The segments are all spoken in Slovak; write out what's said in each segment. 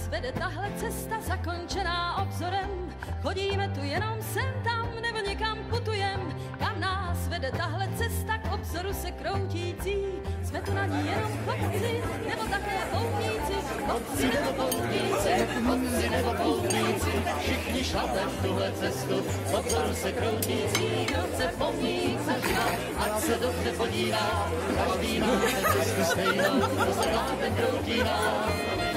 vede tahle cesta zakončená obzorem? Chodíme tu jenom sem tam, nebo někam putujem? Kam nás vede tahle cesta k obzoru se kroutící? Jsme tu na ní jenom chodci, nebo také poutníci? Chodci nebo poutníci, chodci nebo poutníci, všichni šlapem tuhle cestu, k obzoru se kroutící. Kdo chce pomník zažívat, ať se dobře podívá, každý máme cestu stejnou, to se vlátem kroutí nám.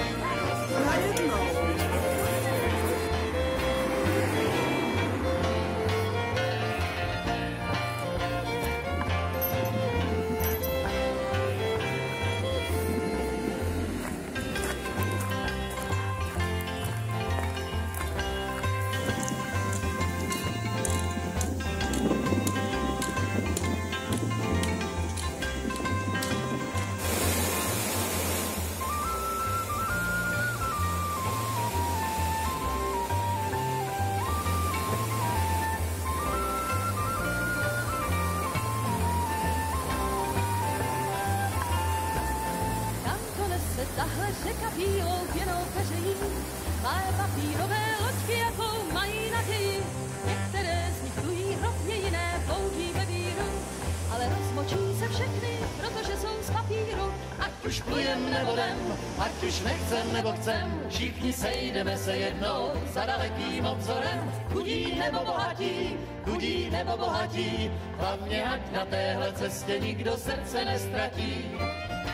Tahle řeka bílou pěnou peřejí, malé papírové loďky, jakou mají naději. Některé z nich plují hrozně, jiné ploutí ve víru, ale rozmočí se všechny, protože jsou z papíru. Ať už plujem nebo jdem, ať už nechcem nebo chcem, všichni sejdeme se jednou za dalekým obzorem. Chudí nebo bohatí, hlavně ať na téhle cestě nikdo srdce nestratí.